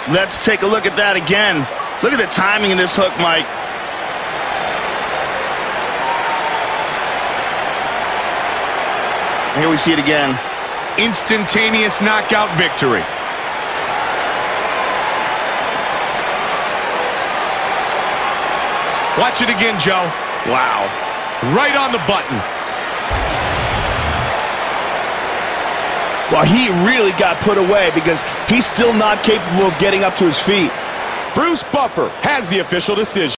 Let's take a look at that again. Look at the timing of this hook, Mike. Here we see it again. Instantaneous knockout victory. Watch it again, Joe. Wow. Right on the button. Well, he really got put away because he's still not capable of getting up to his feet. Bruce Buffer has the official decision.